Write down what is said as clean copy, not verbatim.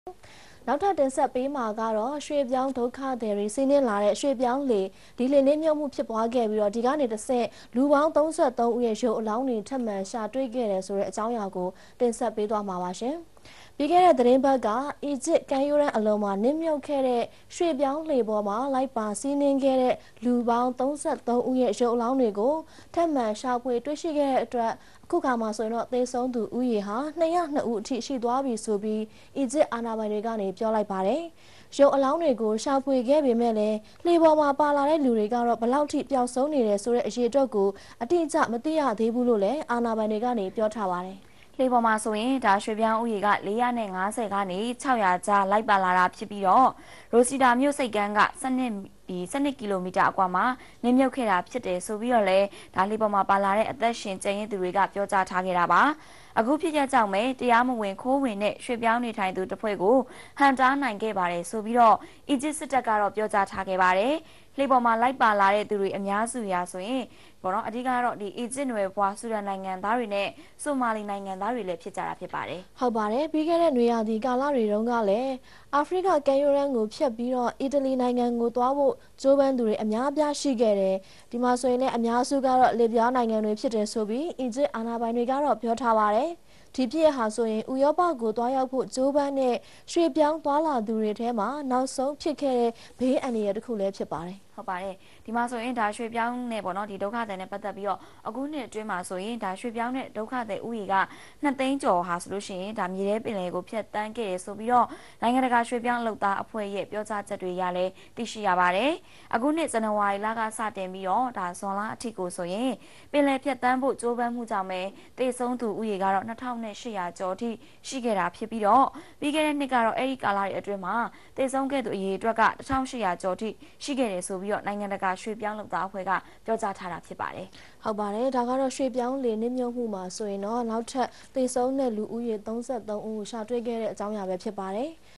နောက်ထပ်တင်ဆက်ပေးမှာကတော့ရွှေပြောင်းဒုက္ခသည်တွေစီးနင်းလာတဲ့ရွှေပြောင်းလေဒီလေနစ်မြုပ်မှုဖြစ်ပွားခဲ့ပြီးတော့ဒီကနေတစ်ဆင့်လူပေါင်း33ဦးရဲ့ရုပ်အလောင်းတွေထပ်မံရှာတွေ့ခဲ့တယ်ဆိုတဲ့အကြောင်းအရာကိုတင်ဆက်ပေးသွားမှာပါရှင်။ပြီးခဲ့တဲ့သတင်းပတ်ကအီဂျစ်ကမ်းရိုးတန်းအလုံးမှာနစ်မြုပ်ခဲ့တဲ့ရွှေပြောင်းလေပေါ်မှာလိုက်ပါစီးနင်းခဲ့တဲ့လူပေါင်း33ဦးရဲ့ရုပ်အလောင်းတွေကိုထပ်မံရှာဖွေတွေ့ရှိခဲ့တဲ့အတွက်အခုခါမှာဆိုရင်တော့သေဆုံးသူဦးရေဟာ202ဦးအထိရှိသွားပြီဆိုပြီးအီဂျစ်အာဏာပိုင်တွေကနေပြောလိုက်ပါတယ်။ရုပ်အလောင်းတွေကိုရှာဖွေခဲ့ပေမဲ့လည်းလှေပေါ်မှာပါလာတဲ့လူတွေကတော့ဘလောက်ထိပျောက်ဆုံးနေတယ်ဆိုတဲ့အရေးအတွက်ကိုအတိအကျမသိရသေးဘူးလို့လည်းအာဏာပိုင်တွေကနေပြောထားပါတယ်။လှေပေါ်မှာဆိုရင်ဒါရွှေပြောင်းဥယေက450ကနေ600ကြားလိုက်ပါလာတာဖြစ်ပြီးတော့ရိုစီတာမြို့စိတ်ကမ်းက12ကီလိုမီတာအကွာမှာနစ်မြုပ်ခဲ့တာဖြစ်တယ်ဆိုပြီးတော့လည်းဒါလှေပေါ်မှာပါလာတဲ့အသက်ရှင်ကျန်ရစ်သူတွေကပြောကြားထားခဲ့တာပါအခုဖြစ်ရကြောင်းပဲတရားမဝင်ခိုးဝင်တဲ့ရွှေပြောင်းနေထိုင်သူတစ်ဖွဲ့ကိုဟန်တားနိုင်ခဲ့ပါတယ်ဆိုပြီးတော့အီဂျစ်စစ်တပ်ကတော့ပြောကြားထားခဲ့ပါတယ်လှေပေါ်မှာလိုက်ပါလာတဲ့သူတွေအများစုရာဆိုရင်ပေါ့နော်အဓိကတော့ဒီအီဂျစ်နွယ်ဖွာဆူဒန်နိုင်ငံသားတွေနဲ့ဆိုမာလီနိုင်ငံသားတွေလည်းဖြစ်ကြတာဖြစ်ပါတယ်ဟုတ်ပါတယ်ပြီးခဲ့တဲ့နွေရာသီကာလတွေတုန်းကလည်းအာဖရိကကမ်းရိုးတန်းကိုဖျက်ပြီးတော့အီတလီနိုင်ငံကိုသွားဖို့ကြိုးပမ်းသူတွေအများအပြားရှိခဲ့တယ်ဒီမှာဆိုရင်လည်းအများစုကတော့လစ်ဗျားနိုင်ငံတွေဖြစ်တယ်ဆိုပြီးအီဂျစ်အာဏာပိုင်တွေကတော့ပြောထားပါတယ်ဒီပြည့်ဟာဆိုရင်ဥရောပကိုသွားရောက်ဖို့ကြိုးပမ်းတဲ့ရွှေပြောင်းသွားလာသူတွေထဲမှာနောက်ဆုံးဖြစ်ခဲ့တဲ့ဘေးအန္တရာယ်တစ်ခုလည်းဖြစ်ပါတယ်ဟုတ်ပါတယ်ဒီမှာဆိုရင်ဒါရွှေပြောင်းနဲ့ပေါ့နော်ဒီဒုက္ခသည်နဲ့ပတ်သက်ပြီးတော့အခုနှစ်အတွင်းမှာဆိုရင်ဒါရွှေပြောင်းနဲ့ဒုက္ခသည်ဥယျာဉ်က2သိန်းကျော်ဟာဆိုလို့ရှိရင်ဒါမြေထဲပင်လယ်ကိုဖျက်ဆီးခဲ့တယ်ဆိုပြီးတော့နိုင်ငံတကာရွှေပြောင်းအလုပ်သားအဖွဲ့ရဲ့ပြောကြားချက်တွေရလဲသိရှိရပါတယ်အခုနှစ်ဇန်နဝါရီလကစတင်ပြီးတော့ဒါဇွန်လအထိကိုဆိုရင်ပင်လယ်ဖျက်ဆီးဖို့ကြိုးပမ်းမှုကြောင့်ပဲတေဆုံးသူဥယျာဉ်ကတော့2800ကျော်အထိရှိခဲ့တာဖြစ်ပြီးတော့ပြီးခဲ့တဲ့နှစ်ကတော့အဲ့ဒီကာလတွေအတွင်းမှာတေဆုံးခဲ့သူအရေအတွက်က1800ကျော်အထိရှိခဲ့တယ်ဆိုပြီးတော့နိုင်ငံတကာရွှေပြောင်းလုပ်သားအဖွဲ့ကပြောကြားထားတာဖြစ်ပါတယ်။ဟုတ်ပါတယ်။ဒါကတော့ရွှေပြောင်းလေနစ်မြုပ်မှုမှာဆိုရင်တော့နောက်ထပ်သေဆုံးတဲ့လူဦးရေ33ဦးရှာတွေ့ခဲ့တဲ့အကြောင်းအရာပဲဖြစ်ပါတယ်။